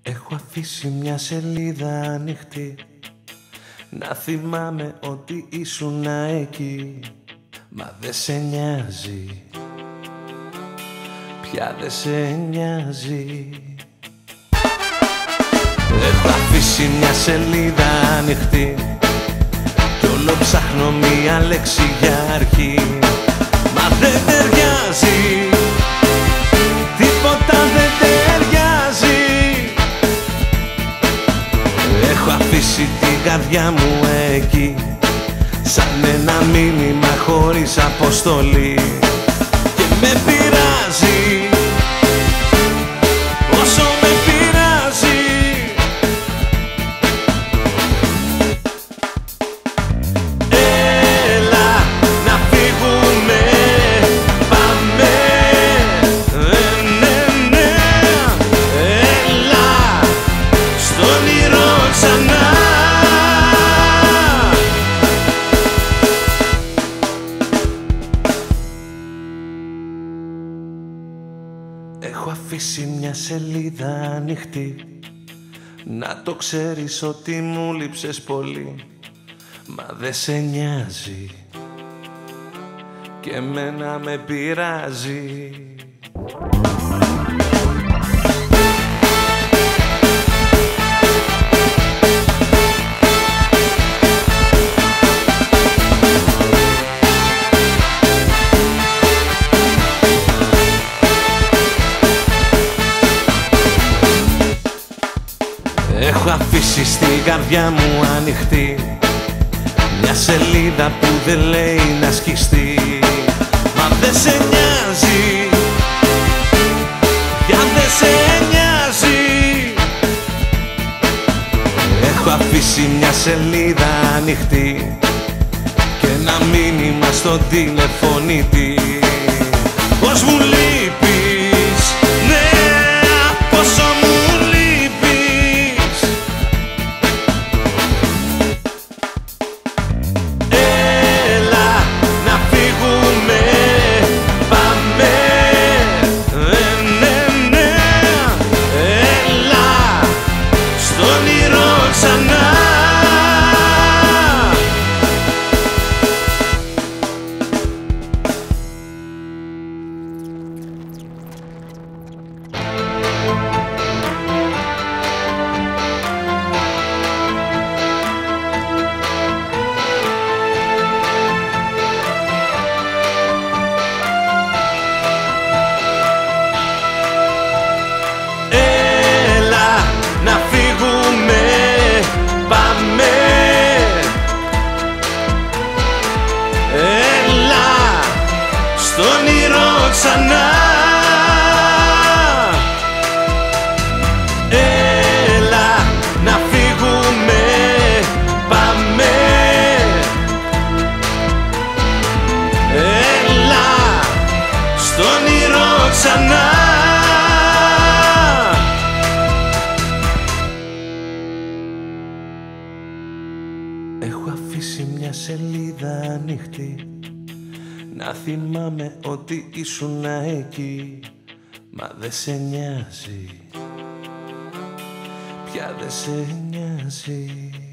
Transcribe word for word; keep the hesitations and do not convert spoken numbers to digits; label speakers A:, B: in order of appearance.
A: Έχω αφήσει μια σελίδα ανοιχτή, να θυμάμαι ότι ήσουν εκεί. Μα δε σε νοιάζει, πια δε σε νοιάζει. Έχω αφήσει μια σελίδα ανοιχτή κι όλο ψάχνω μια λέξη για αρχή. Μα δεν ταιριάζει, τίποτα δεν ταιριάζει. Έχω αφήσει την καρδιά μου εκεί, σαν ένα μήνυμα χωρίς αποστολή. Και με πειράζει, όσο με πειράζει. Έλα να φύγουμε, πάμε, ναι, ναι. Έλα στο όνειρο ξανά. Έχω αφήσει μια σελίδα ανοιχτή, να το ξέρεις ότι μου λείψες πολύ. Μα δε σε νοιάζει και εμένα με πειράζει. Έχω αφήσει στην καρδιά μου ανοιχτή μια σελίδα που δεν λέει να σκιστεί. Μα δεν σε νοιάζει, πια δεν σε νοιάζει. Έχω αφήσει μια σελίδα ανοιχτή και ένα μήνυμα στον τηλεφωνήτη. Πως μου λείπεις, ναι, πόσο μου στο όνειρο ξανά. Έλα να φύγουμε, πάμε. Έλα στο όνειρο ξανά. Έχω αφήσει μια σελίδα ανοιχτή, να θυμάμαι ότι ήσουν εκεί. Μα δε σε νοιάζει, πια δε σε νοιάζει.